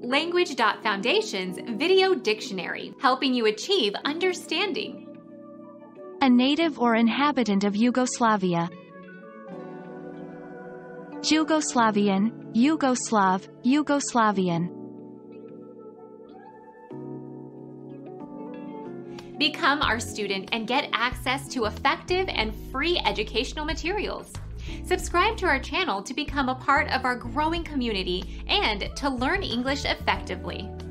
Language.Foundation's Video Dictionary, helping you achieve understanding. A native or inhabitant of Yugoslavia. Jugoslavian, Yugoslav, Yugoslavian. Become our student and get access to effective and free educational materials. Subscribe to our channel to become a part of our growing community and to learn English effectively.